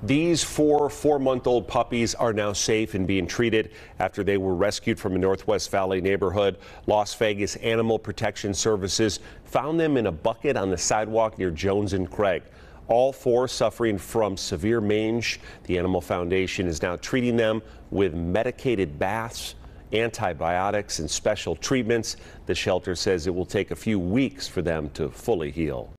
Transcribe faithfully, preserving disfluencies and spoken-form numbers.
These four four-month-old puppies are now safe and being treated after they were rescued from a Northwest Valley neighborhood. Las Vegas Animal Protection Services found them in a bucket on the sidewalk near Jones and Craig. All four suffering from severe mange. The Animal Foundation is now treating them with medicated baths, antibiotics, and special treatments. The shelter says it will take a few weeks for them to fully heal.